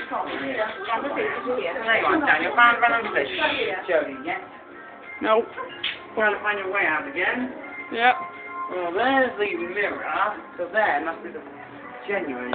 Hang on, Daniel, find random fish. Jody, yeah? Nope. Trying to find your way out again. Yep. Well, there's the mirror, so there must be the genuine.